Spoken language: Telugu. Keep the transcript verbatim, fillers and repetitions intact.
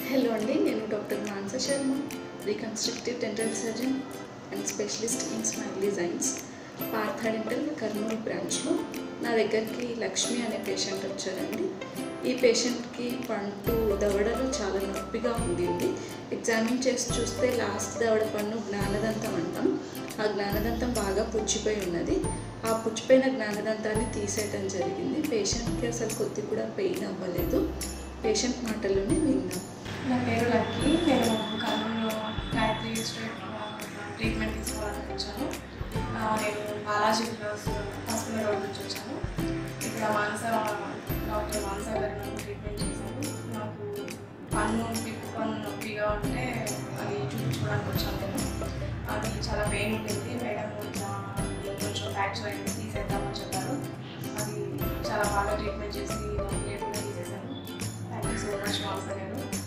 హలో అండి, నేను doctor Manasa Sharma, reconstructive dental surgeon and specialist in smile designs. Partha dental Kurnool బ్రాంచ్లో నా దగ్గరికి లక్ష్మి అనే పేషెంట్ వచ్చారండి. ఈ పేషెంట్కి పంటు దవడలో చాలా నొప్పిగా ఉండింది. ఎగ్జామిన్ చేసి చూస్తే లాస్ట్ దవడ పన్ను జ్ఞానదంతం అంటాం. ఆ జ్ఞానదంతం బాగా పుచ్చిపోయి ఉన్నది. ఆ పుచ్చిపోయిన జ్ఞానదంతాన్ని తీసేయటం జరిగింది. పేషెంట్కి అసలు కొద్ది కూడా పెయిన్ అవ్వలేదు. పేషెంట్ మాటల్లోనే విందాం. నా పేరు లక్కీ. నేను కర్నూలులో గాయత్రి స్ట్రీట్ ట్రీట్మెంట్ తీసుకోవాలని వచ్చాను. నేను బాలాజీ హాస్పిటల్ రోడ్ నుంచి వచ్చాను. ఇక్కడ మానస డాక్టర్ మానస గారు నాకు ట్రీట్మెంట్ చేశారు. నాకు పన్ను పిప్పు పన్ను నొప్పిగా ఉంటే అది చూపించుకోవడానికి వచ్చాను. నేను అది చాలా పెయిన్ ఉంటుంది. మేడం కొంచెం ఫ్రాక్చర్ అయింది, తీసేద్దామని చెప్పారు. అది చాలా బాగా ట్రీట్మెంట్ చేసి నొప్పి లేకుండా తీసేసాను. Thank you so much Manasa గారు.